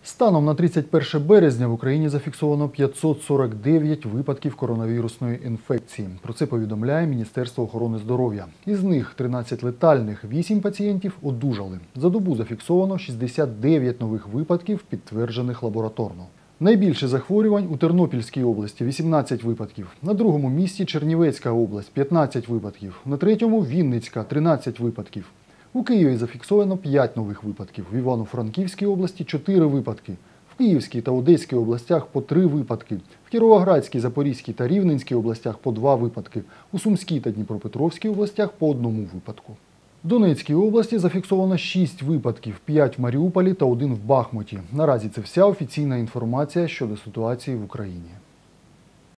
Станом на 31 березня в Україні зафіксовано 549 випадків коронавірусної інфекції. Про це повідомляє Міністерство охорони здоров'я. Із них 13 летальних, 8 пацієнтів одужали. За добу зафіксовано 69 нових випадків, підтверджених лабораторно. Найбільше захворювань у Тернопільській області – 18 випадків. На другому місці – Чернівецька область – 15 випадків. На третьому – Вінницька – 13 випадків. У Києві зафіксовано 5 нових випадків, в Івано-Франківській області – 4 випадки, в Київській та Одеській областях – по 3 випадки, в Кіровоградській, Запорізькій та Рівненській областях – по 2 випадки, у Сумській та Дніпропетровській областях – по 1 випадку. В Донецькій області зафіксовано 6 випадків, 5 в Маріуполі та 1 в Бахмуті. Наразі це вся офіційна інформація щодо ситуації в Україні.